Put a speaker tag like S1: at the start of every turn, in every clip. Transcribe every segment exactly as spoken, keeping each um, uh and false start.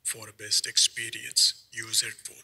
S1: for a best experience. Use headphone.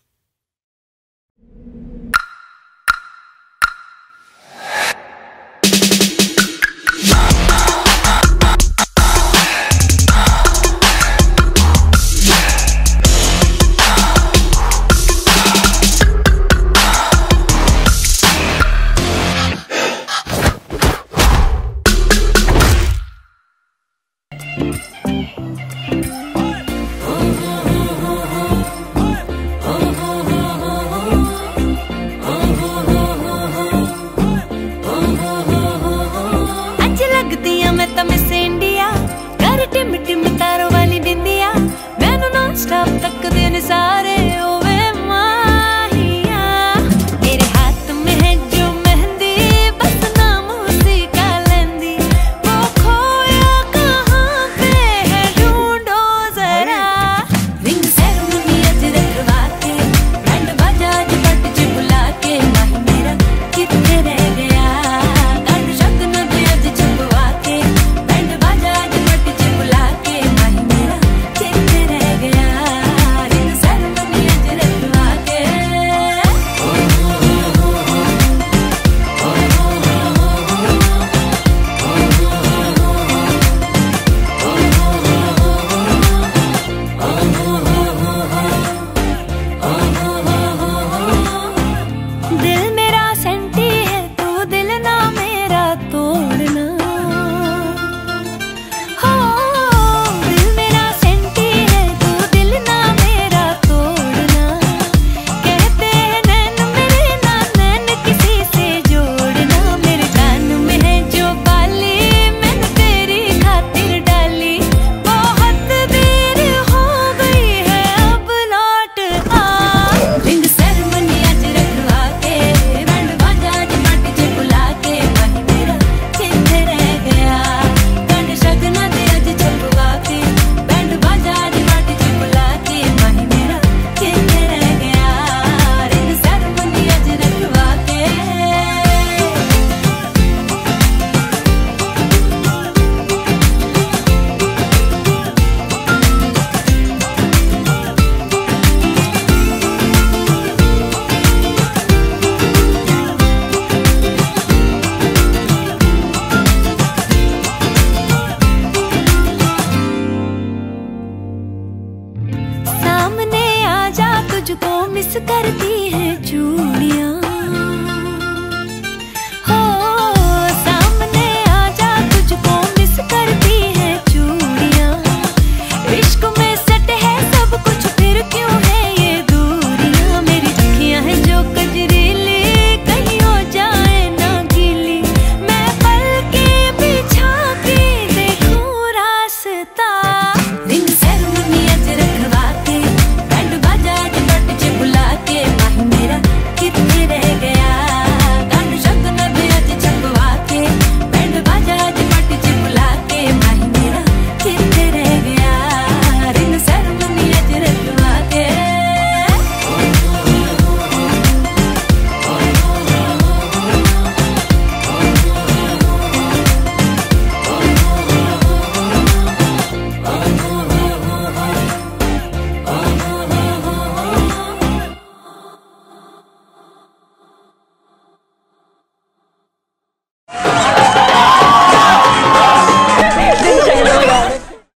S2: Miss करती है चूड़ियां, हो सामने आजा तुझको मिस करती है चूड़ियां। इश्क में सट है सब कुछ, फिर क्यों है ये दूरियां। मेरी अखियां हैं जो कजरीली, कहीं हो जाए ना गीली। मैं पल के बिछा के देखूं रास्ता।